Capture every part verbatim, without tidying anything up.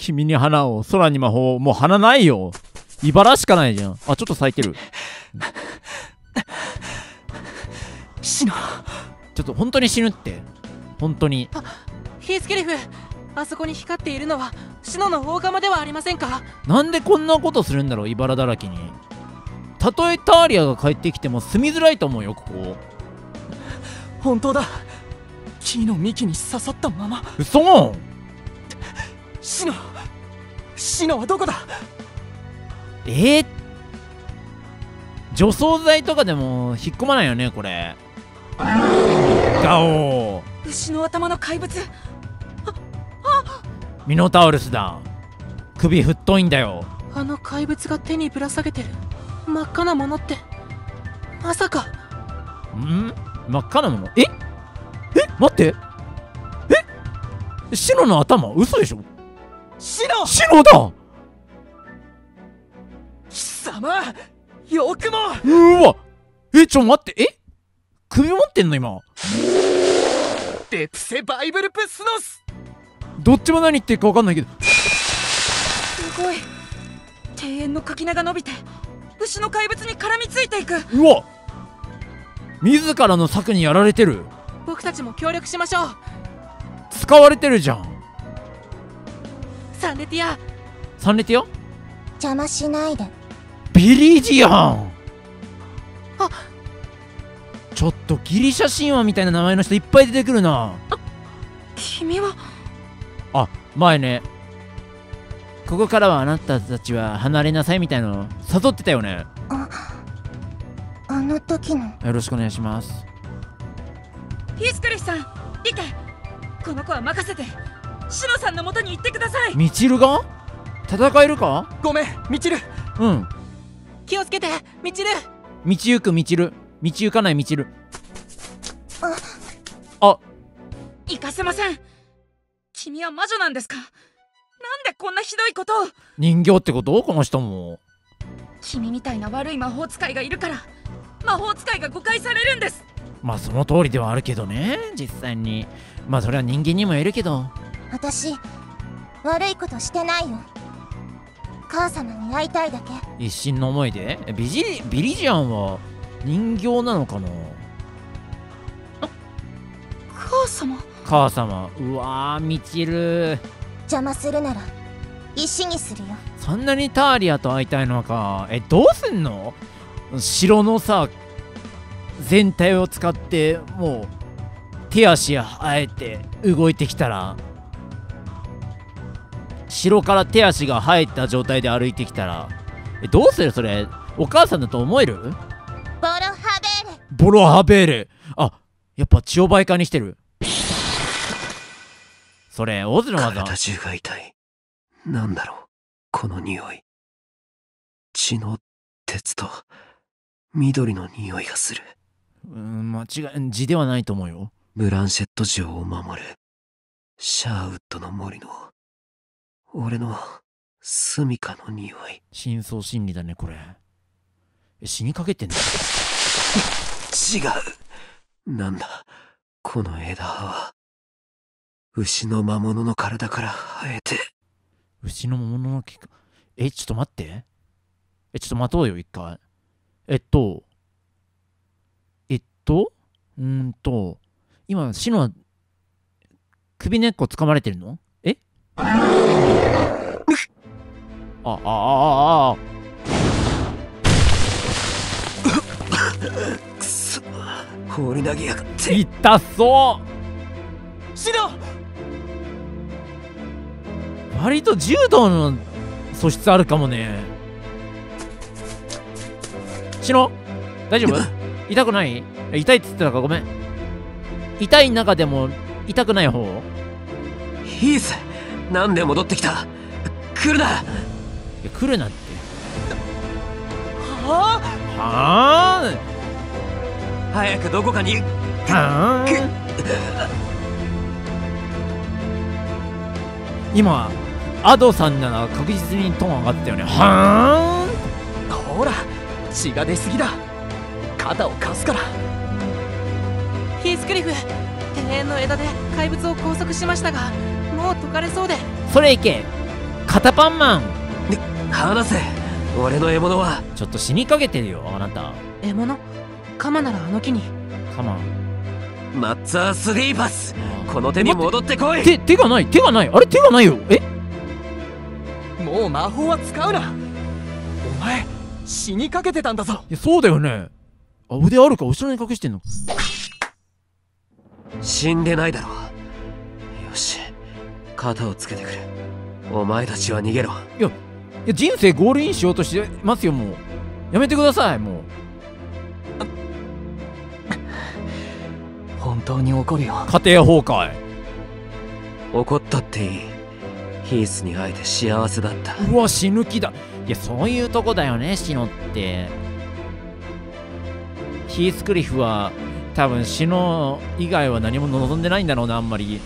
君に花を、空に魔法。もう花ないよ。茨しかないじゃん。あ、ちょっと咲いてる。 シノ、 ちょっと本当に死ぬって。本当に。 あ、ヒースケリフ、あそこに光っているのはシノの大釜ではありませんか？ なんでこんなことするんだろう、茨だらけに。たとえターリアが帰ってきても住みづらいと思うよ、ここ。 本当だ。木の幹に刺さったまま。 嘘。 シノ、シノはどこだ？ えー、除草剤とかでも引っ込まないよね、これ。ガオー。 牛の頭の怪物。 ミノタウルスだ。首太いんだよ。 あの怪物が手にぶら下げてる真っ赤なものって、まさか。 ん？真っ赤なもの？え？え？待って。え？シノの頭？嘘でしょ？ シノ！ シノだ！ 貴様、よくも。 うわ！え、ちょ待って、え？首持ってんの今。 デプセバイブルプスノス。 どっちも何言ってるか分かんないけど。 すごい。庭園の垣根が伸びて牛の怪物に絡みついていく。 うわ！自らの策にやられてる。 僕たちも協力しましょう。 使われてるじゃん。 サンレティア。 サンレティア？ 邪魔しないで。 ビリジアン。 あ、 ちょっとギリシャ神話みたいな名前の人いっぱい出てくるな。 君は？ あ、前ね、ここからはあなたたちは離れなさいみたいなの誘ってたよね。 あ、あの時の。 よろしくお願いします。 ヒースクリフさん、リケ、この子は任せてシノさんの元に行ってください。 ミチルが戦えるか？ ごめん、ミチル。 うん。 気をつけて、ミチル。 道行くミチル。道行かないミチル。 ああ、 行かせません。君は魔女なんですか？なんでこんなひどいことを。 人形ってこと？この人も。 君みたいな悪い魔法使いがいるから魔法使いが誤解されるんです。 まあその通りではあるけどね、実際に。まあそれは人間にもいるけど。 私悪いことしてないよ。母様に会いたいだけ。 一心の思いで。ビジリビリジアンは人形なのかな？ 母様。 母様。うわー、ミチル。 邪魔するなら石にするよ。 そんなにターリアと会いたいのか。え、どうすんの？城のさ全体を使ってもう手足生えて動いてきたら、城から手足が生えた状態で歩いてきたら、え、どうするそれ？お母さんだと思える？ ボロハベーレ。 ボロハベーレ。あ、やっぱ血を媒介にしてる。それオズの技。 体中が痛い。なんだろうこの匂い。血の鉄と緑の匂いがする。 うーん、間違い、字ではないと思うよ。 ブランシェット城を守るシャーウッドの森の俺の住処の匂い。 深層心理だねこれ。え、死にかけてんの？ 違う。なんだこの枝葉は。牛の魔物の体から生えて。 牛の魔物の毛か。え、ちょっと待って。え、ちょっと待とうよ一回。えっとえっとうーんと今シノは首根っこ掴まれてるの？え？ああああああ。 くそ放り投げやがって。 痛そう。 シノ。 割と柔道の素質あるかもね。シノ大丈夫？痛くない？痛いって言ってたからごめん。痛い中でも痛くない方？ ヒースなんで戻ってきた？来るな。 いや来るなって。 はあはあ早くどこかに。 あ今アドさんなら確実にトーン上がったよね。はあほら血が出すぎだ。肩を貸すから。 ヒースクリフ、庭園の枝で怪物を拘束しましたがもう解かれそうで。 それいけ。 肩パンマン。 離せ。俺の獲物は。 ちょっと死にかけてるよあなた。 獲物？カマならあの木に。 カマン。 マッツァースリーパス。この手に戻ってこい。 手手がない手がない。あれ手がないよ。え、 もう魔法は使うな。お前死にかけてたんだぞ。 いやそうだよね。あ、腕あるか後ろに隠してんの。 死んでないだろう。よし、肩をつけてくれ。お前たちは逃げろ。 いやいや人生ゴールインしようとしてますよ。もうやめてください。もう本当に怒るよ。 家庭崩壊。 怒ったっていい。ヒースに会えて幸せだった。 うわ死ぬ気だ。いやそういうとこだよねシノって。ヒースクリフは多分シノ以外は何も望んでないんだろうな。あんまり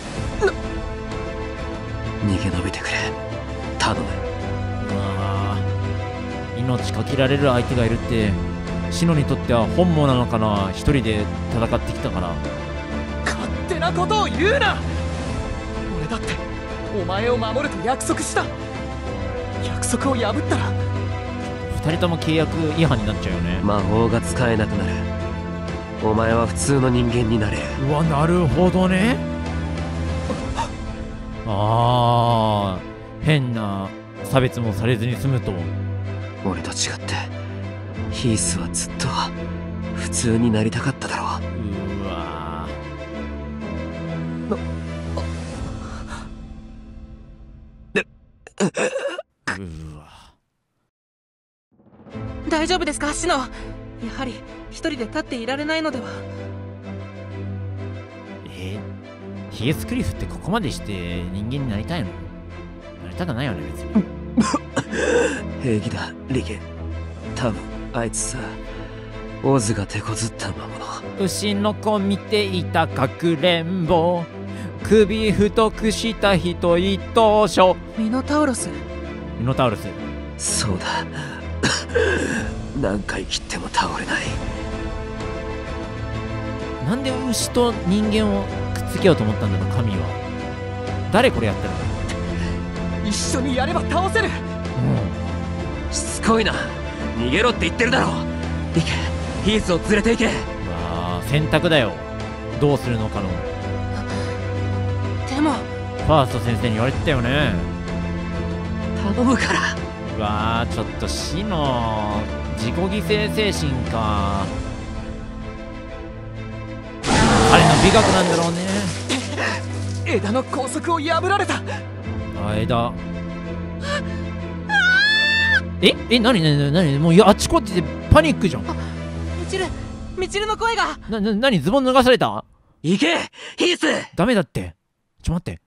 逃げ延びてくれ、頼む。 うわー命かけられる相手がいるってシノにとっては本望なのかな。一人で戦ってきたから。 勝手なことを言うな。俺だってお前を守ると約束した。約束を破ったら二人とも契約違反になっちゃうよね。 魔法が使えなくなる。お前は普通の人間になれる。 うわなるほどね。あー変な差別もされずに済むと。 俺と違ってヒースはずっと普通になりたかっただろう。 うわうわ大丈夫ですかシノ。やはり一人で立っていられないのでは。 えー、ヒエスクリフってここまでして人間になりたいの？なりたくないよね別に。 平気だリケ。多分あいつさ、オズが手こずった魔物。 牛の子見ていたかくれんぼ、首太くした人一等賞。 ミノタウロス。 ミノタウロス。 そうだ。何回切っても倒れない。 なんで牛と人間をくっつけようと思ったんだろう神は。誰これやったの？ 一緒にやれば倒せる。 しつこいな。逃げろって言ってるだろ。リケ、ヒースを連れて行け。 うわあ選択だよ。どうするのかの。 でもファースト先生に言われてたよね。 頼むから。 うわーちょっと死の自己犠牲精神か。彼の美学なんだろうね。 枝の拘束を破られた。 あ枝ええなになになにもういやあっちこっちでパニックじゃん。 ミチルミチルの声が。 なななにズボン脱がされた？ 行けヒース。 ダメだって。ちょ待って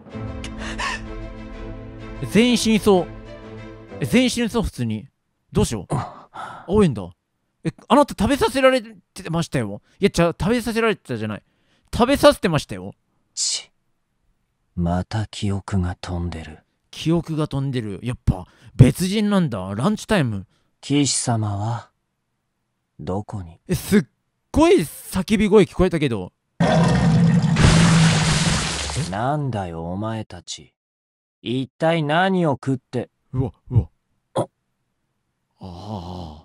全員死にそう。え全員死にそう普通に。どうしよう。応援だ。えあなた食べさせられてましたよ。いやじゃあ食べさせられてたじゃない。食べさせてましたよ。 ちまた記憶が飛んでる。 記憶が飛んでる。やっぱ別人なんだ。ランチタイム。 騎士様はどこに？ えすっごい叫び声聞こえたけど。 なんだよお前たち。一体何を食って。 うわうわああ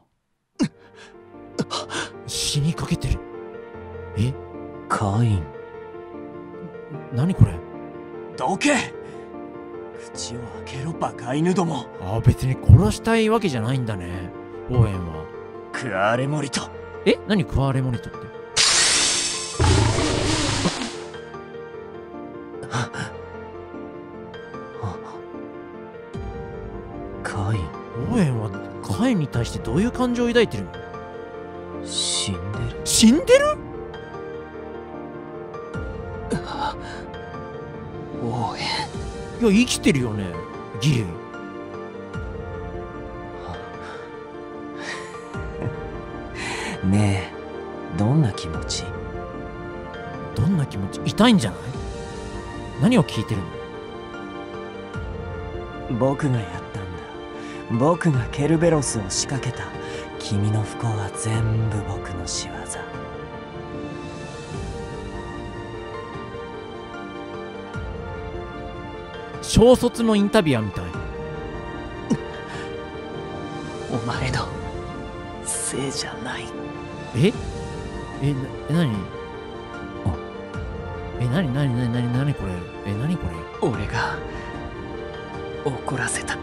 死にかけてる。えカイン。 何これ？ どけ。口を開けろバカ犬ども。 ああ別に殺したいわけじゃないんだねオーエンは。 クアーレモリト。 え何クワーレモニトって。 カイン。 オーエンはカインに対してどういう感情を抱いてるの？ 死んでる。 死んでる？ オーエン。 いや生きてるよねギリ。 ねえどんな気持ち？ どんな気持ち？痛いんじゃない？何を聞いてるの？ 僕がやったんだ。僕がケルベロスを仕掛けた。君の不幸は全部僕の仕業。 小卒のインタビュアーみたい。 お前のせいじゃない。 ええな、なにえ、なになになになになにこれえ、なにこれ俺が怒らせた。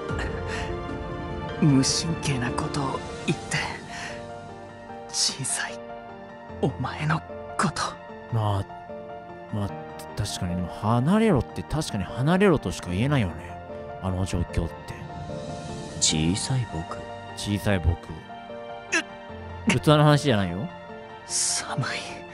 無神経なことを言って小さいお前のこと。 まあまあ確かに、でも離れろって確かに離れろとしか言えないよね、あの状況って。 小さい僕。 小さい僕、器の話じゃないよ。 寒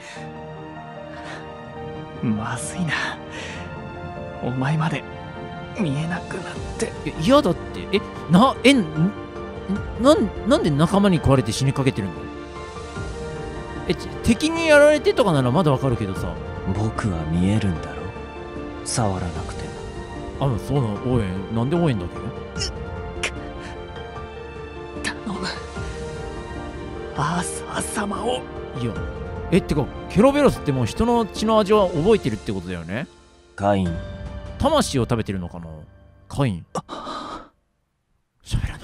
い。まずいな。お前まで見えなくなって。 え、嫌だって。え、な、え、ん、なん、なんで仲間に食われて死にかけてるの？え、敵にやられてとかならまだわかるけどさ。 僕は見えるんだろ？触らなくても。 あ、そうなの。応援、なんで応援だっけ？ 頼む。アーサー様を。 いや、え、ってか、ケロベロスってもう人の血の味は覚えてるってことだよね？ カイン。 魂を食べてるのかな？カイン。喋らない。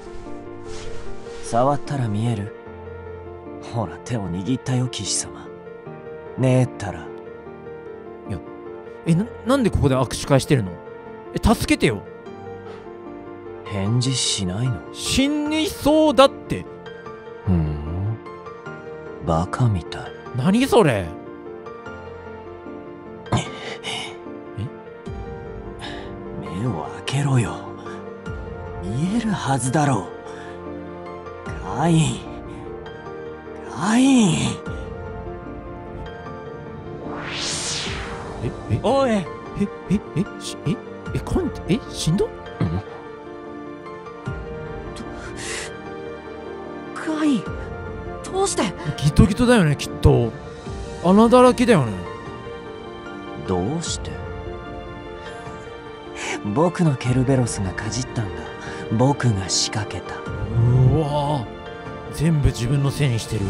触ったら見える？ほら、手を握ったよ、騎士様。ねえったら。 いや、え、な、なんでここで握手会してるの？え、助けてよ。 返事しないの？ 死にそうだって。 ふん、バカみたい。 何それ？ 目を開けろよ。見えるはずだろう。カイン、カイン。 え、え、 おい。 え、え、え、し、え、え、カインって、え、死んだ？ カイン、どうして？ ギトギトだよね、きっと。穴だらけだよね。 どうして？僕のケルベロスがかじったんだ。僕が仕掛けた。 うわぁ、全部自分のせいにしてる。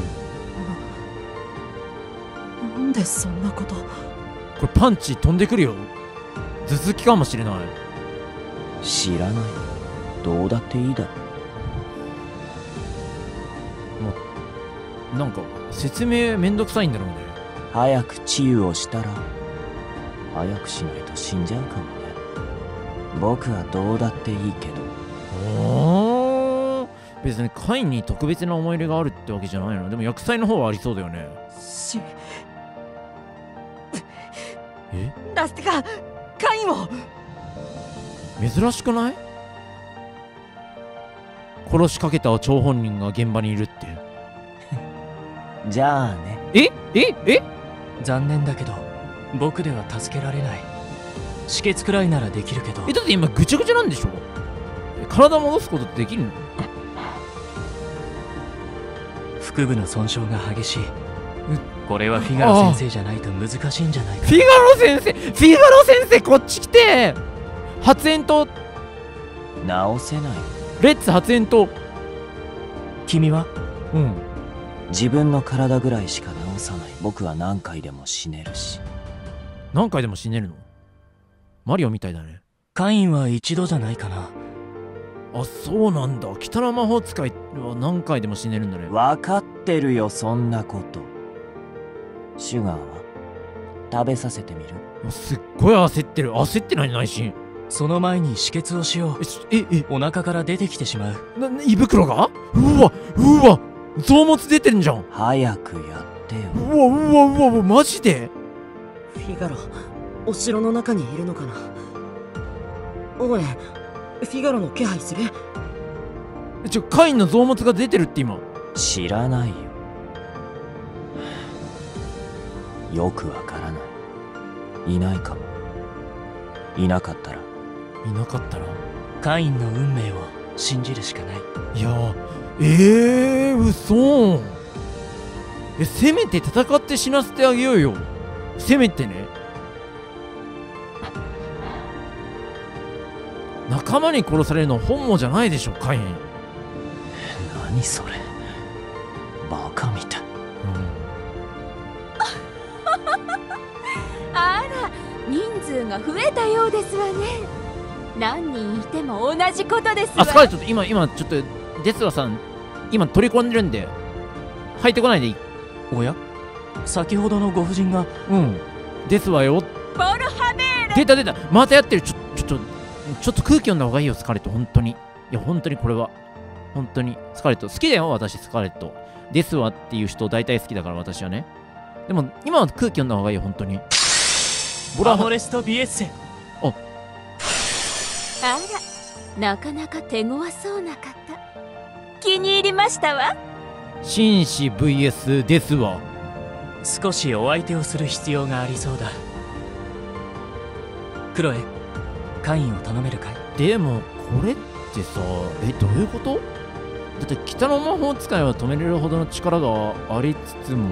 なんでそんなこと？ これパンチ飛んでくるよ。頭突きかもしれない。 知らない。どうだっていいだろ。 もうなんか説明めんどくさいんだろうね。 早く治癒をしたら。早くしないと死んじゃうかもね。僕はどうだっていいけど。 ああ、別にカインに特別な思い入れがあるってわけじゃないの。でも薬剤の方はありそうだよね。 しえ、 ラスティカ、カインを。 珍しくない？殺しかけた張本人が現場にいるって。 じゃあね。 えええ残念だけど僕では助けられない。止血くらいならできるけど。 え、だって今ぐちゃぐちゃなんでしょ？体戻すことってできるの？ 腹部の損傷が激しい。これはフィガロ先生じゃないと難しいんじゃないか。 フィガロ先生、フィガロ先生こっち来て。発煙筒直せない。 レッツ発煙筒。 君は？ うん。 自分の体ぐらいしか直さない。僕は何回でも死ねるし。 何回でも死ねるの？マリオみたいだね。 カインは一度じゃないかな。 あ、そうなんだ。汚魔法使いは何回でも死ねるんだね。 分かってるよ、そんなこと。シュガーは食べさせてみる？ すっごい焦ってる。焦ってない内心。 その前に止血をしよう。 え、え、 お腹から出てきてしまう。 な、胃袋が？うわ、うわ、臓物出てんじゃん。 早くやってよ。 うわ、うわ、うわ、うわ、マジで？ フィガロ、お城の中にいるのかな？おい、フィガロの気配する？ ちょ、カインの臓物が出てるって今。 知らないよ。よくわからない。いないかも。いなかったら。 いなかったら。 カインの運命を信じるしかない。 いや、えー、嘘。え、せめて戦って死なせてあげようよ。せめてね。仲間に殺されるの本望じゃないでしょ、カイン。 何それ、バカみたい。 あら、人数数が増えたようですわね。何人いても同じことですわ。 あ、スカーレット、今今ちょっとデスワさん今取り込んでるんで入ってこないでいい。 おや、先ほどのご婦人が。 うんですわよ。 ボルハメール出た出た、またやってる。ちょちょっとちょっと空気読んだ方がいいよスカーレット、本当に。いや本当にこれは本当にスカーレット好きだよ私。スカーレットですわっていう人大体好きだから私はね。でも今は空気読んだ方がいいよ本当に。ボラアモレストビエッセ。 あら、なかなか手強そうな方、気に入りましたわ。 紳士 ブイエス ですわ。 少しお相手をする必要がありそうだ。クロエ、カインを頼めるかい？ でもこれってさ、えどういうこと？だって北の魔法使いは止めれるほどの力がありつつも、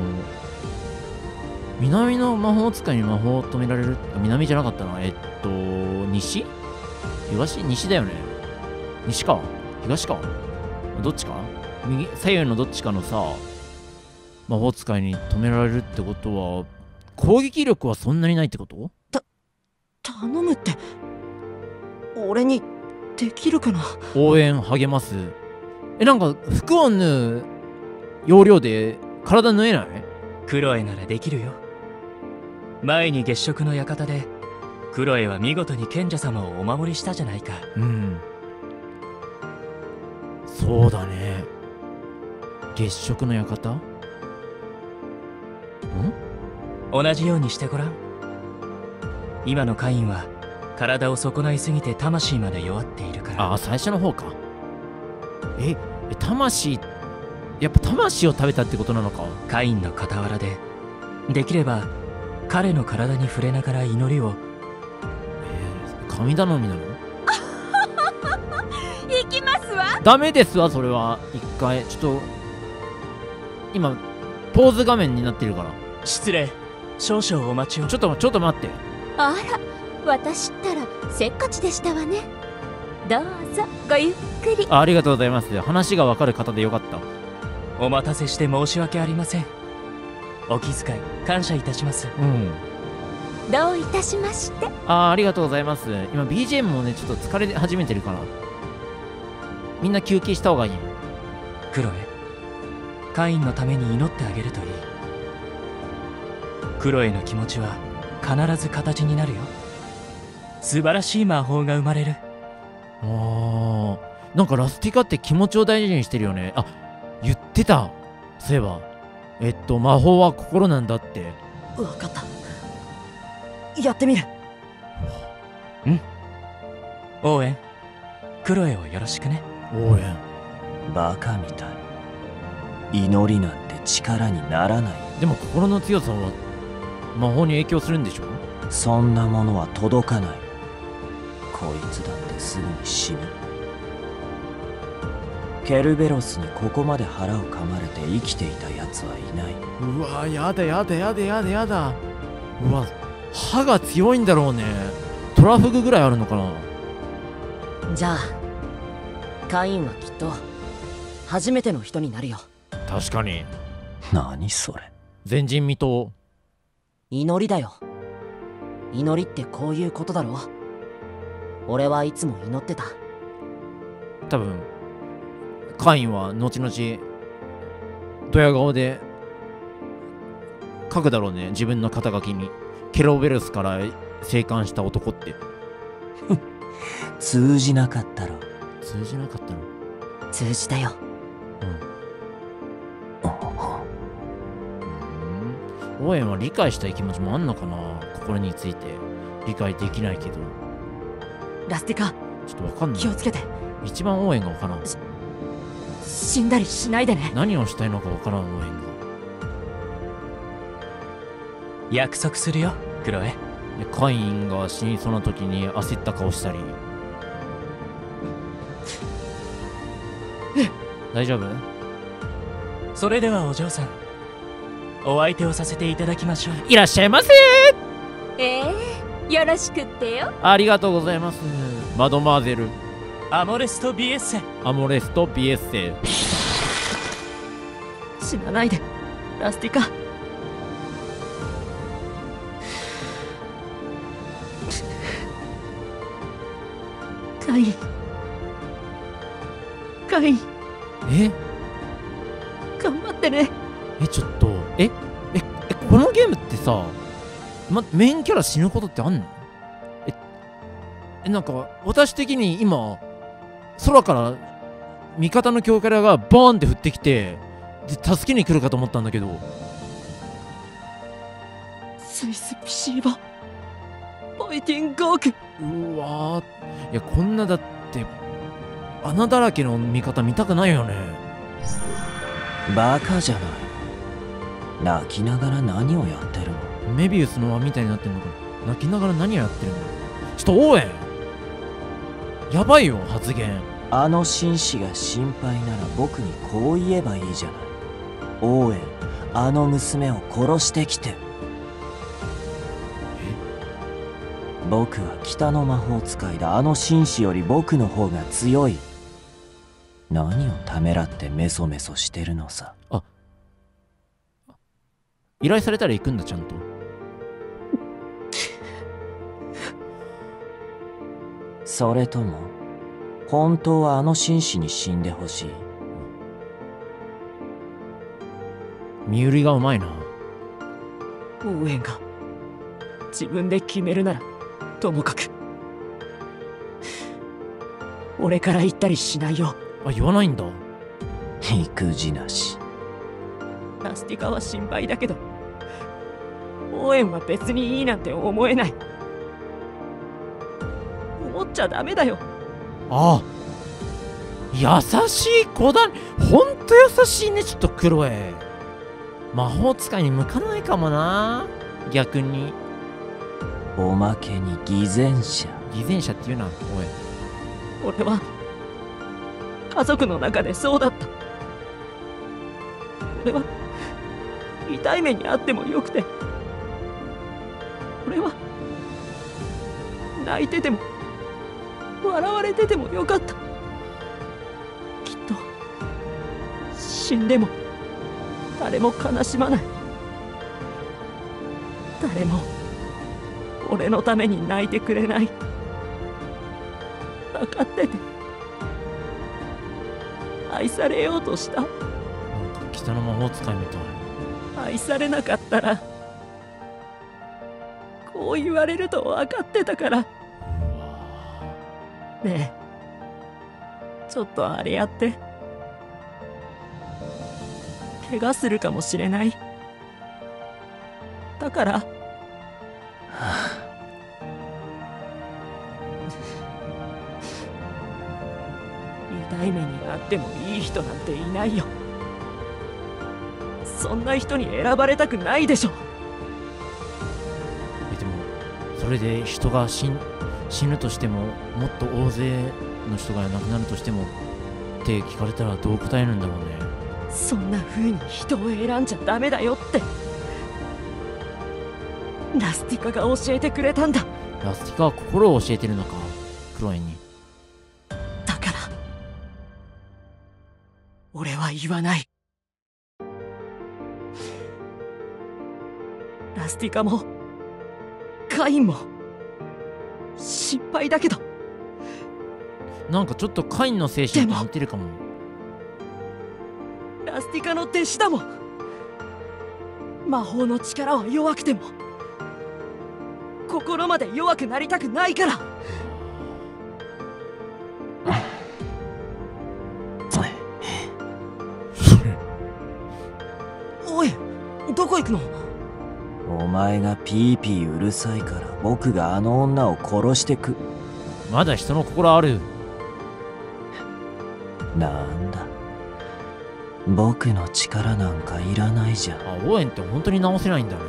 南の魔法使いに魔法を止められる。南じゃなかったな。えっと西？東？西だよね。西か東かどっちか、右左右のどっちかのさ魔法使いに止められるってことは攻撃力はそんなにないってこと？ た頼むって、俺にできるかな？ 応援励ます。え、なんか服を縫う要領で体縫えない？ クロエならできるよ。前に月食の館でクロエは見事に賢者様をお守りしたじゃないか。 うん、そうだね。月食の館？ん？ 同じようにしてごらん。今のカインは体を損ないすぎて魂まで弱っているから。 ああ、最初の方か。え、え魂、やっぱ魂を食べたってことなのか。 カインの傍らでできれば彼の体に触れながら祈りを。 えー、神頼みなの？ 行きますわ。 ダメですわそれは。一回ちょっと今ポーズ画面になってるから。 失礼、少々お待ちを。 ちょっとちょっと待って。 あら、私ったらせっかちでしたわね。どうぞごゆっくり。 あ, ありがとうございます。話がわかる方でよかった。 お待たせして申し訳ありません。お気遣い感謝いたします。 うん、 どういたしまして。 あありがとうございます。今 ビージーエム もねちょっと疲れ始めてるからみんな休憩した方がいい。 クロエ、カインのために祈ってあげるといい。クロエの気持ちは必ず形になるよ。素晴らしい魔法が生まれる。 あー、なんかラスティカって気持ちを大事にしてるよね。あ、言ってた。そういえばえっと魔法は心なんだって。 分かった、やってみる。 うん。オーエン、クロエをよろしくね。 オーエン、 バカみたい。祈りなんて力にならない。 でも心の強さは魔法に影響するんでしょ？ そんなものは届かない。こいつだってすぐに死ぬ。ケルベロスにここまで腹を噛まれて生きていたやつはいない。 うわー、やだやだやだやだやだ。うわ、歯が強いんだろうね。トラフグぐらいあるのかな。 じゃあカインはきっと初めての人になるよ。 確かに。 何それ。 前人未到。 祈りだよ。祈りってこういうことだろ。俺はいつも祈ってた。 多分カインは後々ドヤ顔で書くだろうね、自分の肩書きに。ケロベルスから生還した男って。 通じなかったろ。 通じなかったの？ 通じたよ。 うん。オーエンは理解したい気持ちもあんのかな。心について理解できないけど。 ラスティカ、 ちょっとわかんない。 気をつけて。 一番オーエンがわからん。 死んだりしないでね。 何をしたいのかわからんオーエンが。 約束するよ、クロエ。 でカインが死にそうな時に焦った顔したり。大丈夫？ それではお嬢さん、お相手をさせていただきましょう。 いらっしゃいませ。 ええ、よろしくってよ。 ありがとうございます。マドマーゼルアモレストビエッセ。 アモレストビエッセ。 死なないでラスティカ。 カインカインえ頑張ってね。 えちょっとえええこのゲームってさ、ま、メインキャラ死ぬことってあんの？ええなんか私的に今空から味方の強キャラがバーンって降ってきてで助けに来るかと思ったんだけど。 スイスピシーバファイティンゴーク。 うわーいやこんなだって穴だらけの味方見たくないよね。 バカじゃない。泣きながら何をやってるの？ メビウスの輪みたいになってんのか。泣きながら何をやってるの？ちょっと応援やばいよ発言。 あの紳士が心配なら僕にこう言えばいいじゃない。オーエン、あの娘を殺してきて。僕は北の魔法使いだ。あの紳士より僕の方が強い。何をためらってメソメソしてるのさ。 あ、依頼されたら行くんだちゃんと。 それとも本当はあの紳士に死んでほしい？ 身売りがうまいな。 オーエンが自分で決めるならともかく俺から言ったりしないよ。 あ、言わないんだ。 育児なし。 ラスティカは心配だけどオーエンは別にいいなんて思えない。思っちゃダメだよ。 ああ優しい子だ。ほんと優しいね。ちょっとクロエ魔法使いに向かないかもな逆に。 おまけに偽善者。 偽善者っていうなおい。 俺は家族の中でそうだった。俺は痛い目にあってもよくて、俺は泣いてても笑われててもよかった。きっと死んでも誰も悲しまない。誰も俺のために泣いてくれない。分かってて愛されようとした。 なんか北の魔法使いみたい。 愛されなかったらこう言われると分かってたから。ねえちょっとあれやって。怪我するかもしれない。だから痛い目にあってもいい人なんていないよ。そんな人に選ばれたくないでしょ。 えでもそれで人が死ん死ぬとしてももっと大勢の人が亡くなるとしてもって聞かれたらどう答えるんだろうね。 そんな風に人を選んじゃダメだよってラスティカが教えてくれたんだ。 ラスティカは心を教えてるのかクロエに。 だから俺は言わない。ラスティカもカインも心配だけど。 なんかちょっとカインの精神と似てるかも。 ラスティカの弟子だもん。魔法の力は弱くても心まで弱くなりたくないから。おいどこ行くの？ お前がピーピーうるさいから僕があの女を殺してく。 まだ人の心ある。 なんだ僕の力なんかいらないじゃん。 あ、オーエンって本当に直せないんだね。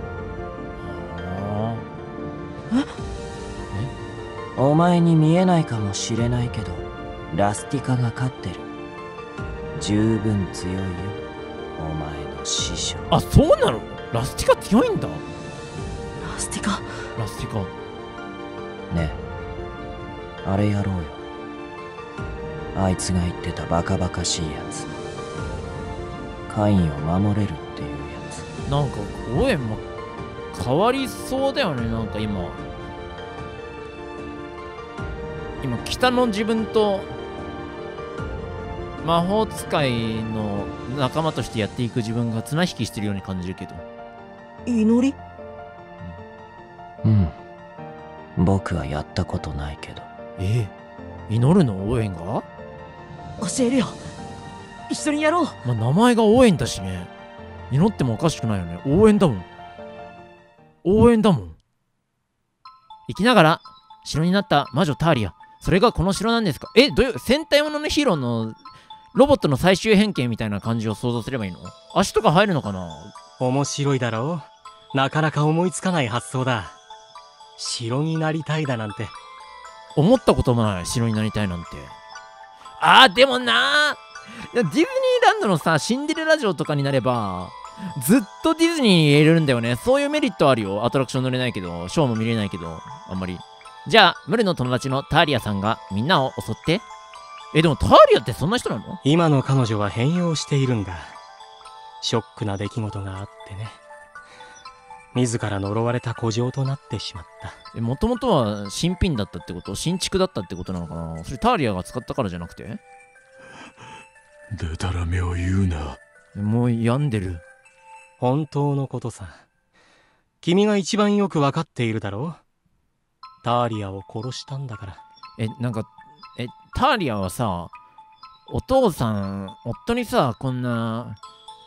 はあ。 え？お前に見えないかもしれないけどラスティカが勝ってる。十分強いよお前の師匠。 あ、そうなの？ラスティカ強いんだ。 ラスティカラスティカねえあれやろうよ。あいつが言ってたバカバカしいやつ。カインを守れるっていうやつ。 なんかオーエンも変わりそうだよね。なんか今今北の自分と魔法使いの仲間としてやっていく自分が綱引きしてるように感じるけど。 祈り？ うん。僕はやったことないけど。 ええ、祈るの応援が？ 教えるよ。一緒にやろう。 まあ、名前が応援だしね。祈ってもおかしくないよね。応援だもん。応援だもん。生きながら城になった魔女ターリア。それがこの城なんですか？え、どういう戦隊もののヒーローのロボットの最終変形みたいな感じを想像すればいいの？足とか入るのかな？ 面白いだろう。なかなか思いつかない発想だ。城になりたいだなんて。 思ったこともない。城になりたいなんて。あーでもなー、ディズニーランドのさシンデレラ城とかになればずっとディズニーに入れるんだよね。そういうメリットあるよ。アトラクション乗れないけど、ショーも見れないけど、あんまり。じゃあムルの友達のターリアさんがみんなを襲って。え、でもターリアってそんな人なの？ 今の彼女は変容しているんだ。ショックな出来事があってね。自ら呪われた古城となってしまった。 え、もともとは新品だったってこと？新築だったってことなのかな？それターリアが使ったからじゃなくて？ でたらめを言うな。 もう病んでる。 本当のことさ。君が一番よくわかっているだろう。ターリアを殺したんだから。 え、なんか、え、ターリアはさ、お父さん、夫にさ、こんな、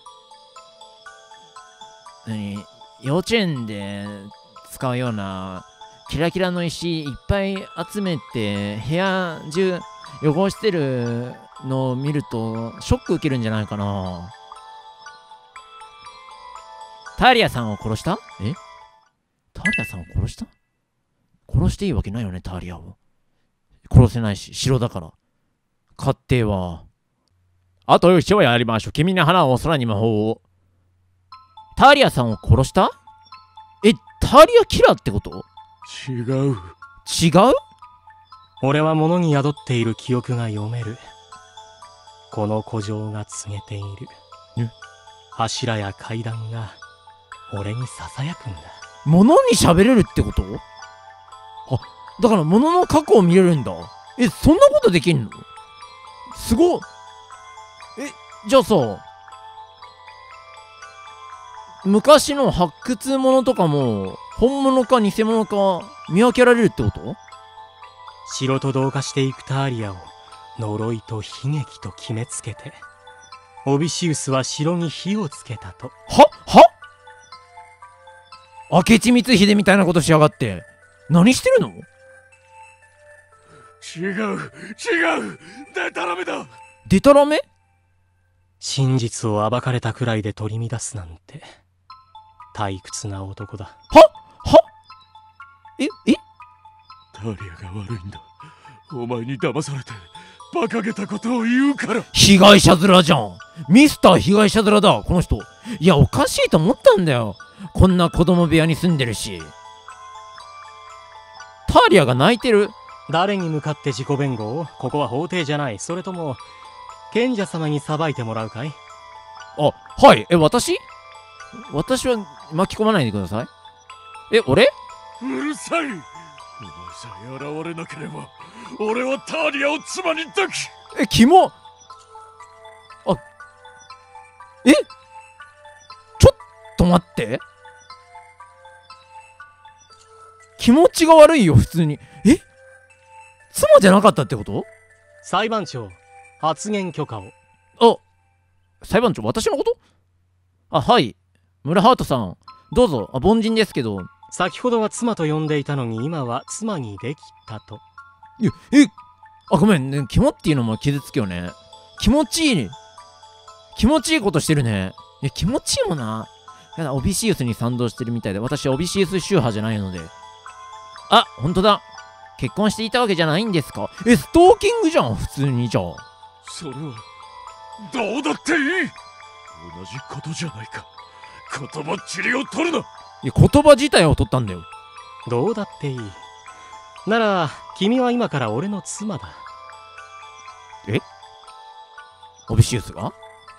何、幼稚園で使うようなキラキラの石いっぱい集めて部屋中汚してるのを見るとショック受けるんじゃないかな。ターリアさんを殺した？え？ターリアさんを殺した？殺していいわけないよね、ターリアを。殺せないし、城だから。勝手は。あと一応やりましょう。君の花を空に魔法を。ターリアさんを殺した？え、ターリアキラーってこと？ 違う。 違う？ 俺は物に宿っている記憶が読める。この古城が告げている。柱や階段が俺に囁くんだ。 物に喋れるってこと？あ、だから物の過去を見れるんだ。え、そんなことできんの？すごっ。え、じゃあさ、昔の発掘物とかも本物か偽物か見分けられるってこと？ 城と同化していくターリアを呪いと悲劇と決めつけて、オビシウスは城に火をつけたと。 はは明智光秀みたいなことしやがって。何してるの？ 違う違う、デタラメだ。 デタラメ？ 真実を暴かれたくらいで取り乱すなんて退屈な男だ。 ははええターリアが悪いんだ。お前に騙されて馬鹿げたことを言うから。 被害者面じゃん。ミスター被害者面だこの人。いや、おかしいと思ったんだよ。こんな子供部屋に住んでるし。ターリアが泣いてる。 誰に向かって自己弁護を？ここは法廷じゃない。それとも賢者様に裁いてもらうかい？ あ、はい。え、私？私は巻き込まないでください。え、俺？ うるさい。お前さえ現れなければ俺はターリアを妻に抱き。 え、キモ。あ、え、ちょっと待って。気持ちが悪いよ普通に。え、妻じゃなかったってこと？ 裁判長、発言許可を。 あ、裁判長、私のこと？あ、はい。村ハートさん、どうぞ。あ、凡人ですけど。 先ほどは妻と呼んでいたのに今は妻にできたと。 いや、え、あ、ごめんね。キモっていうのも傷つくよね。気持ちいい。気持ちいいことしてるね。いや、気持ちいいもんな。やだ、オビシウスに賛同してるみたいで、私はオビシウス宗派じゃないので。あ、ほんとだ。結婚していたわけじゃないんですか？え、ストーキングじゃん、普通に。じゃあ。 それは、どうだっていい。同じことじゃないか。言葉っちりを取るな。 いや、言葉自体を取ったんだよ。 どうだっていい。なら、君は今から俺の妻だ。 え？オビシウスが？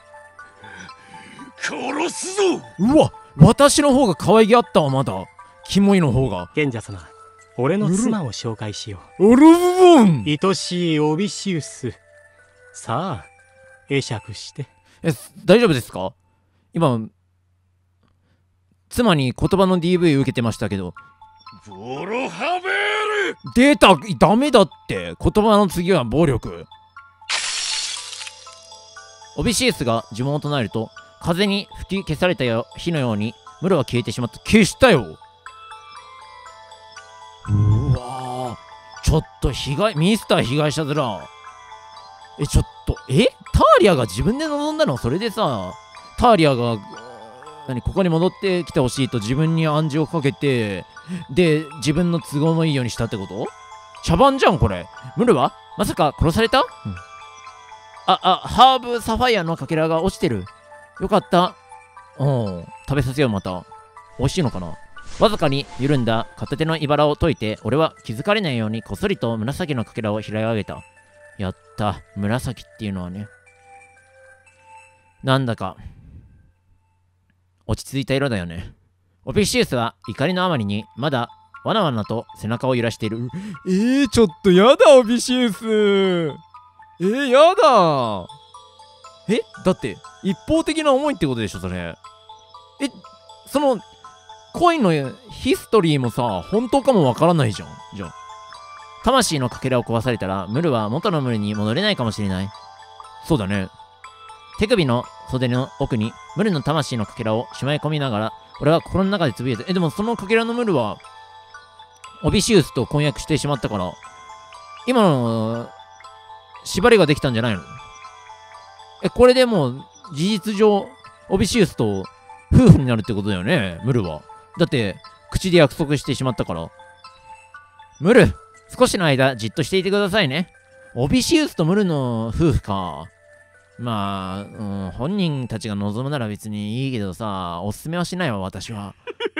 殺すぞ！ うわ、私の方が可愛げあったわ、まだ。キモいの方が。 賢者様、 俺の妻を紹介しよう。 オルブボン愛しいオビシウス。さあ、会釈して。 え、大丈夫ですか？今、妻に言葉の ディーブイ 受けてましたけど。 ボロハベール出た！ダメだって。言葉の次は暴力。オビシウスが呪文を唱えると、風に吹き消された火のようにムロは消えてしまった。消したよ。うわー、ちょっと被害、ミスター被害者面。え、ちょっと、えターリアが自分で望んだの？それでさ、ターリアが、何、ここに戻ってきてほしいと自分に暗示をかけて、で、自分の都合のいいようにしたってこと？茶番じゃん、これ。ムルはまさか殺された？うん。あ、あ、ハーブサファイアのかけらが落ちてる。よかった。うん。食べさせよう、また。美味しいのかな？わずかに緩んだ片手の茨を解いて、俺は気づかれないようにこっそりと紫のかけらを拾い上げた。やった。紫っていうのはね。なんだか、落ち着いた色だよね。オビシウスは怒りのあまりに、まだわなわなと背中を揺らしている。えー、ちょっとやだ、オビシウス。えー、やだ。え、だって、一方的な思いってことでしょ、それ。え、その、恋のヒストリーもさ、本当かもわからないじゃん。じゃあ。魂のかけらを壊されたら、ムルは元のムルに戻れないかもしれない。そうだね。手首の袖の奥に、ムルの魂のかけらをしまい込みながら、俺は心の中でつぶやいて、え、でもそのかけらのムルは、オビシウスと婚約してしまったから、今の、縛りができたんじゃないの？え、これでもう、事実上、オビシウスと夫婦になるってことだよね、ムルは。だって、口で約束してしまったから。ムル、少しの間、じっとしていてくださいね。オビシウスとムルの夫婦か。まあ、うん、本人たちが望むなら別にいいけどさ、おすすめはしないわ、私は。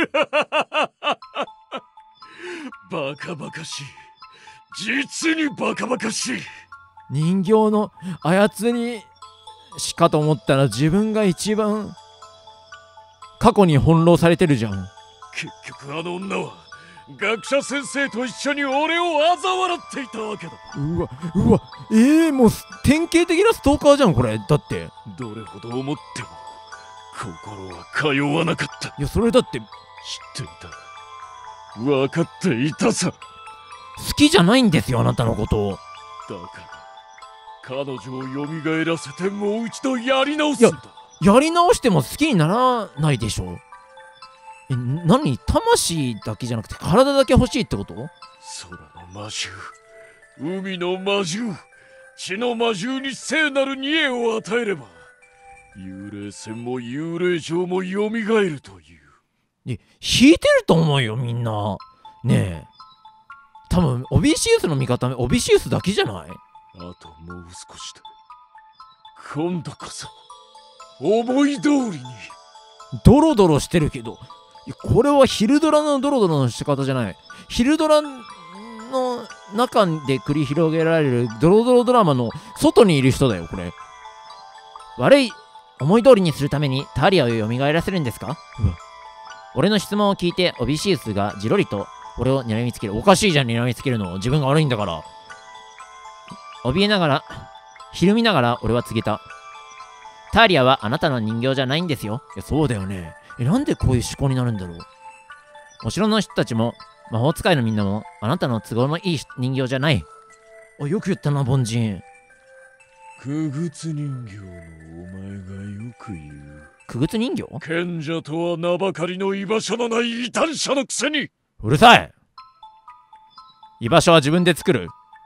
バカバカしい。実にバカバカしい。 人形の操りしかと思ったら自分が一番過去に翻弄されてるじゃん。 結局あの女は学者先生と一緒に俺を嘲笑っていたわけだ。 うわうわ、えー、もう典型的なストーカーじゃんこれ。だってどれほど思っても心は通わなかった。 いやそれだって知っていた、分かっていたさ。 好きじゃないんですよあなたのこと。 だから彼女を蘇らせてもう一度やり直すんだ。 やり直しても好きにならないでしょ。え、何？魂だけじゃなくて体だけ欲しいってこと？ 空の魔獣、海の魔獣、地の魔獣に聖なる煮えを与えれば幽霊船も幽霊城も蘇るという。 え、引いてると思うよみんな。ねえ、多分オビシウスの味方、オビシウスだけじゃない？ あともう少しで今度こそ思い通りに。 ドロドロしてるけど、これはヒルドラのドロドロの仕方じゃない。ヒルドラの中で繰り広げられるドロドロドラマの外にいる人だよこれ。悪い思い通りにするためにタリアを蘇らせるんですか？うわ。俺の質問を聞いてオビシウスがジロリと俺を睨みつける。おかしいじゃん睨みつけるの。自分が悪いんだから。怯えながら、ひるみながら俺は告げた。ターリアはあなたの人形じゃないんですよ。いや、そうだよね。え、なんでこういう思考になるんだろう。お城の人たちも、魔法使いのみんなも、あなたの都合のいい人形じゃない。あ、よく言ったな、凡人。 傀儡人形のお前がよく言う。 傀儡人形？ 賢者とは名ばかりの居場所のない異端者のくせに。 うるさい。居場所は自分で作る。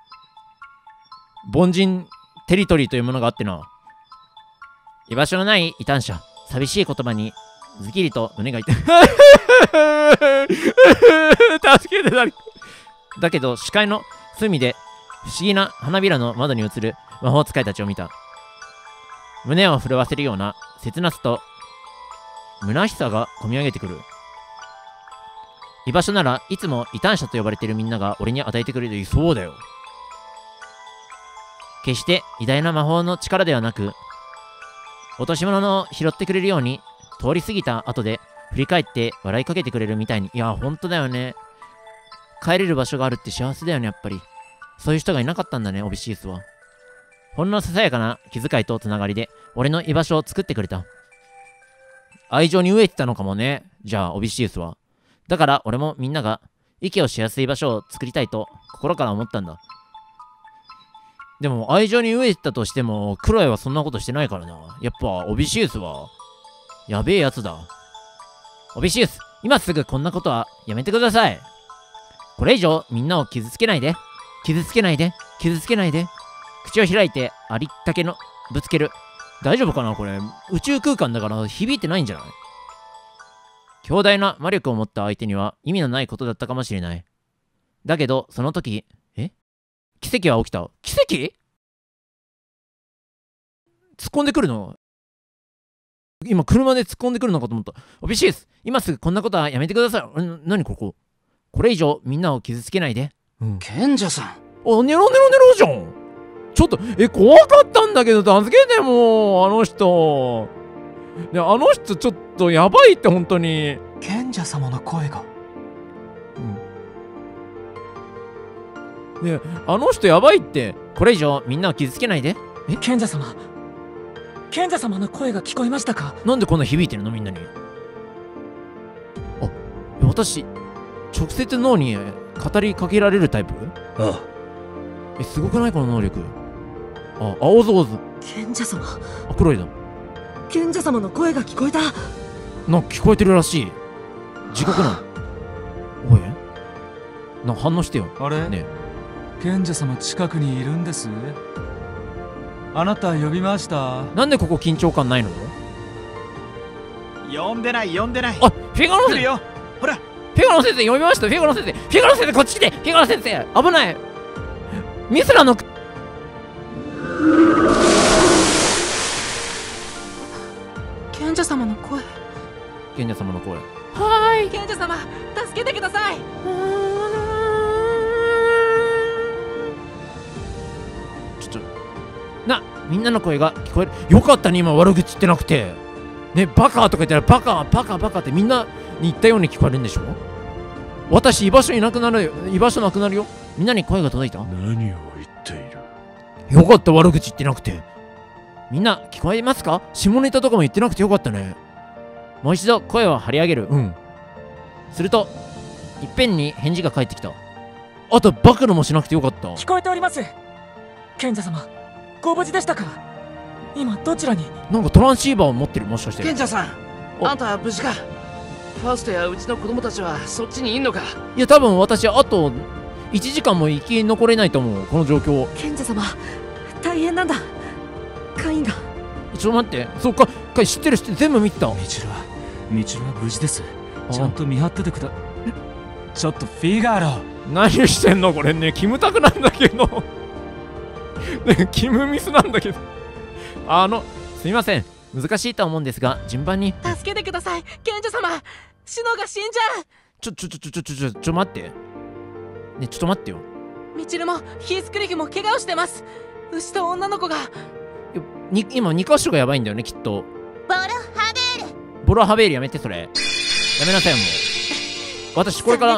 凡人テリトリーというものがあってな。居場所のない異端者、寂しい言葉にズキリと胸が痛い。助けて誰か。だけど視界の隅で不思議な花びらの窓に映る魔法使いたちを見た。胸を震わせるような切なさと虚しさがこみ上げてくる。居場所ならいつも異端者と呼ばれているみんなが俺に与えてくれる。そうだよ。決して偉大な魔法の力ではなく、落とし物の拾ってくれるように、通り過ぎた後で振り返って笑いかけてくれるみたいに。いや、ほんとだよね。 帰れる場所があるって幸せだよね、やっぱり。そういう人がいなかったんだね、オビシウスは。ほんのささやかな気遣いとつながりで、俺の居場所を作ってくれた。愛情に飢えてたのかもね、じゃあ、オビシウスは。だから、俺もみんなが息をしやすい場所を作りたいと、心から思ったんだ。でも、愛情に飢えてたとしても、クロエはそんなことしてないからな。やっぱ、オビシウスは、やべえやつだ。オビシウス、今すぐこんなことはやめてください。これ以上、みんなを傷つけないで。傷つけないで。傷つけないで。口を開いて、ありったけの、ぶつける。大丈夫かなこれ。宇宙空間だから響いてないんじゃない？強大な魔力を持った相手には意味のないことだったかもしれない。だけど、その時、え？奇跡は起きた。奇跡？突っ込んでくるの？今、車で突っ込んでくるのかと思った。オビシウス、今すぐこんなことはやめてください。な、なにここ？これ以上みんなを傷つけないで。 うん。賢者さん。 あ、ネロネロネロじゃん。ちょっと、え、怖かったんだけど、助けてもう、あの人。ね、あの人ちょっとやばいって、本当に。 賢者様の声が。 うん。ね、あの人やばいって。これ以上みんなを傷つけないで。 え、賢者様。賢者様の声が聞こえましたか？ なんでこんな響いてるのみんなに。あ、私、直接脳に語りかけられるタイプ？ ああ。 え、すごくないこの能力。あ、青ゾーズ。 賢者様。 あ、黒いだ。 賢者様の声が聞こえた。 なんか聞こえてるらしい。地獄なの。おいなんか反応してよ。 あれねえ。賢者様近くにいるんです。あなた呼びました。 なんでここ緊張感ないの？ 呼んでない呼んでない。 あ、フィガロ先生。 よ。ほら。 フィガロ先生呼びました。フィガロ先生。フィガロ先生こっち来て。フィガロ先生危ない。ミスラの賢者様の声。 賢者様の声。 はーい。賢者様、助けてください。 ちょっとな、みんなの声が聞こえる。よかったね、今悪口言ってなくて。ね、バカとか言ったらバカ、バカ、バカってみんなに言ったように聞こえるんでしょ？私、居場所いなくなるよ。居場所なくなるよ。みんなに声が届いた？ 何を言っている？ よかった、悪口言ってなくて。みんな聞こえますか？下ネタとかも言ってなくてよかったね。もう一度声を張り上げる。うん。すると、いっぺんに返事が返ってきた。あと、暴露もしなくてよかった。 聞こえております。賢者様、ご無事でしたか？今、どちらに？ なんかトランシーバーを持ってる、もしかして。 賢者さん、あんたは無事か？ファウストやうちの子供たちはそっちにいんのか？ いや、多分私、あといちじかんも生き残れないと思う、この状況。 賢者様、大変なんだ。カインが。 ちょっと待って、そっか、か知ってる知ってる、全部見てた。 ミチルは、ミチルは無事です。ちゃんと見張っててくだ。ちょっとフィガロ。 何してんのこれね、キムタクなんだけど。ね、キムミスなんだけど。あの、すみません。難しいとは思うんですが、順番に。 助けてください、賢者様。シノが死んじゃう。 ちょ、ちょ、ちょ、ちょ、ちょ、ちょ、ちょ、待って。ね、ちょっと待ってよ。 ミチルもヒースクリフも怪我をしてます。牛と女の子が。 に今に箇所がやばいんだよね、きっと。 ボロハベール。 ボロハベールやめて、それ。やめなさい、もう。私、これから、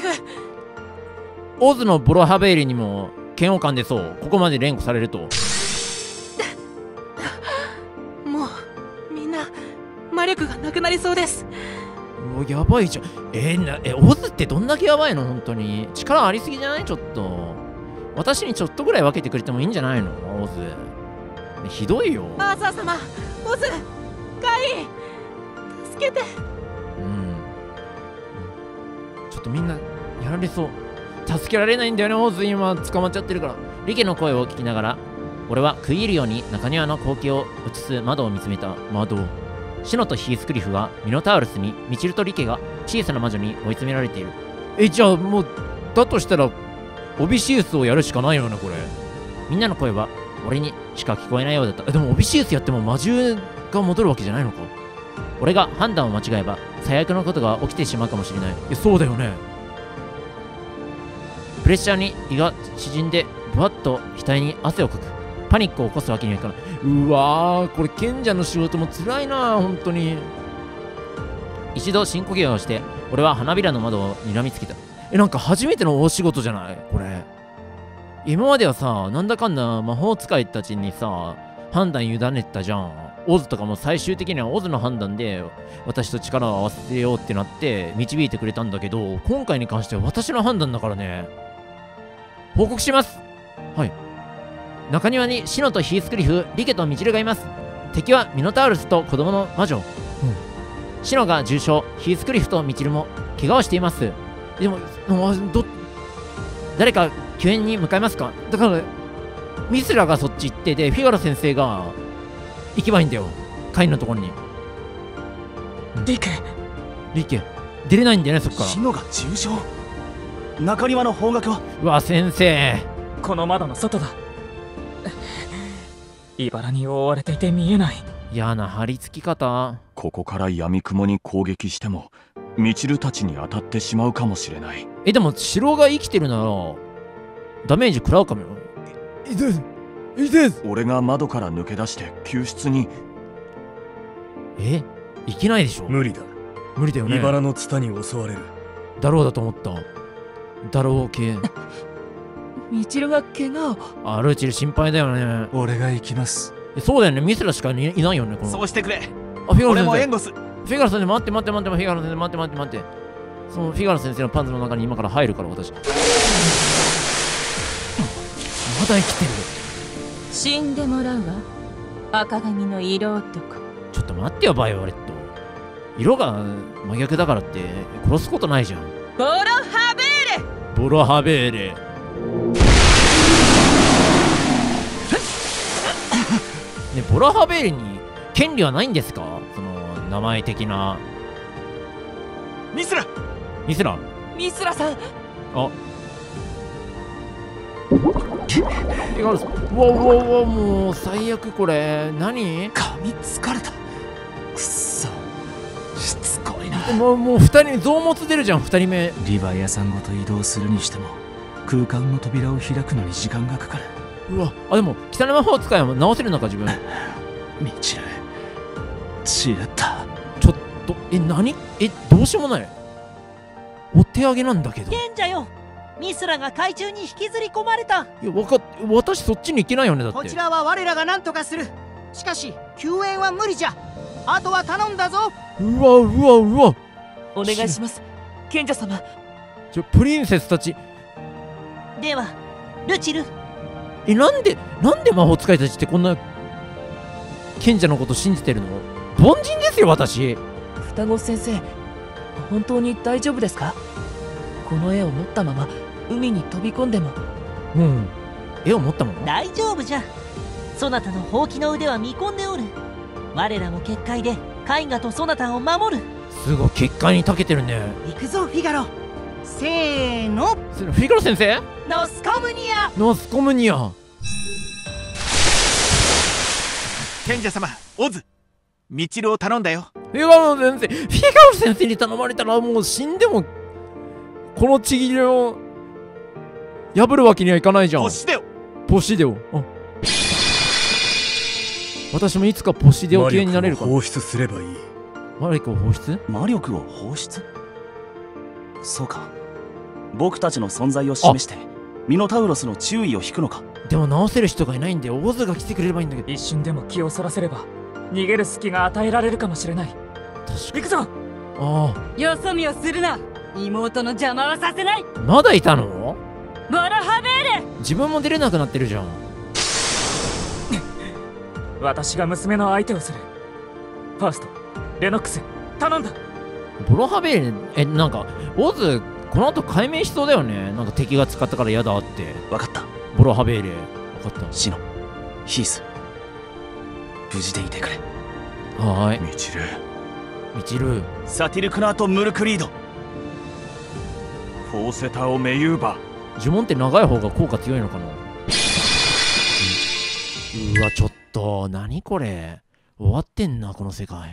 オズのボロハベールにも嫌悪感出そう。ここまで連呼されると。 もう、みんな、魔力がなくなりそうです。 もうやばいじゃん。えー、な、え、オズってどんだけやばいの本当に。力ありすぎじゃないちょっと。私にちょっとぐらい分けてくれてもいいんじゃないのオズ。ひどいよ。 アーサー様、オズ、カイン、助けて。 うん。ちょっとみんな、やられそう。助けられないんだよね、オズ今捕まっちゃってるから。リケの声を聞きながら、俺は食い入るように中庭の光景を映す窓を見つめた。窓。シノとヒースクリフがミノタウルスに、ミチルとリケが小さな魔女に追い詰められている。え、じゃあもう、だとしたら、オビシウスをやるしかないよね、これ。みんなの声は、俺にしか聞こえないようだった。でもオビシウスやっても魔獣が戻るわけじゃないのか。俺が判断を間違えば最悪のことが起きてしまうかもしれない。え、そうだよね。プレッシャーに胃が縮んでぶわっと額に汗をかく。パニックを起こすわけにはいかない。うわー、これ賢者の仕事も辛いな、本当に。一度深呼吸をして俺は花びらの窓を睨みつけた。 え、なんか初めての大仕事じゃないこれ。今まではさ、なんだかんだ魔法使いたちにさ、判断委ねてたじゃん。オズとかも最終的にはオズの判断で私と力を合わせようってなって導いてくれたんだけど、今回に関しては私の判断だからね。報告します。はい。中庭にシノとヒースクリフ、リケとミチルがいます。敵はミノタウルスと子供の魔女。うん。シノが重傷、ヒースクリフとミチルも怪我をしています。でも、ど、誰か救援に向かいますか？だから、ミスラがそっち行ってで、フィガロ先生が行けばいいんだよ。カインのところに。 リケ。 リケ。出れないんだよね、そっから。 シノが重傷？中庭の方角は？ うわ、先生。 この窓の外だ。茨に覆われていて見えない。 嫌な張り付き方。 ここから闇雲に攻撃してもミチルたちに当たってしまうかもしれない。 え、でも城が生きてるならダメージ食らうかもよ。 いいですいいです俺が窓から抜け出して救出に。 え、いけないでしょ。 無理だ。 無理だよね。 茨のツタに襲われる。 だろうだと思った。だろう系。 ミチルが怪我を。 あ、ルーチル心配だよね。 俺が行きます。 そうだよね、ミスラしかいないよね、この。 そうしてくれ。 あ、フィガロ先生。 俺も援護す。 フィガロ先生、待って待って待って、フィガロ先生、待って待って待って。そのフィガロ先生のパンツの中に今から入るから、私。まだ生きてる。 死んでもらうわ、赤髪の色男。 ちょっと待ってよ、バイオレット。色が真逆だからって殺すことないじゃん。 ボロハベーレ。 ボロハベーレ。ね、ボロハベーレに権利はないんですか？その名前的な。 ミスラミスラミスラさん。 あ、いかがですか？うわうわうわ、もう最悪。これ何？ 髪疲れた。くっそしつこいな。 もうもうふたり臓物出るじゃん。ふたりめリヴァイアさんごと移動するにしても空間の扉を開くのに時間がかかる。 うわ、あ、でも汚い魔法使いは直せるのか自分。 ミチル散った。 ちょっと、え、何？え、どうしようもない。お手上げなんだけど。 賢者よ、ミスラが海中に引きずり込まれた。 いや、わかっ、私そっちに行けないよね。だってこちらは我らが何とかする。しかし救援は無理じゃ。あとは頼んだぞ。 うわうわうわ、 お願いします、賢者様。 ちょ、プリンセスたち。 ではルチル。 え、なんでなんで魔法使いたちってこんな賢者のこと信じてるの？凡人ですよ、私。 双子先生、本当に大丈夫ですか？この絵を持ったまま海に飛び込んでも。 うん、絵を持ったまま大丈夫じゃ。そなたのほうきの腕は見込んでおる。我らも結界で絵画とそなたを守る。 すごい、結界に長けてるね。 行くぞフィガロ。せーの。 フィガロ先生。 ノスコムニア。 ノスコムニア。 賢者様、オズ、ミチルを頼んだよ。 フィガロ先生、フィガロ先生に頼まれたらもう死んでもこのちぎりを破るわけにはいかないじゃん。 ポシデオ。 ポシデオ。あ、私もいつかポシデオ系になれるから。 放出すればいい。 魔力を放出？ 魔力を放出？そうか。僕たちの存在を示してミノタウロスの注意を引くのか。 でも直せる人がいないんでオズが来てくれればいいんだけど。 一瞬でも気をそらせれば逃げる隙が与えられるかもしれない。行くぞ。 ああ、よそ見をするな。妹の邪魔はさせない。 まだいたの？ ボロハベーレ。 自分も出れなくなってるじゃん。 私が娘の相手をする。ファースト、レノックス、頼んだ。 ボロハベーレ、え、なんかオズこの後解明しそうだよね。なんか敵が使ったから嫌だって。 分かった。 ボロハベーレ、分かった。 シノ、ヒース、無事でいてくれ。 はーい。 ミチル、 ミチル、 サティルクナーとムルクリード、 フォーセタオメユーバ。 呪文って長い方が効果強いのかな。うわ、ちょっと何これ、終わってんなこの世界。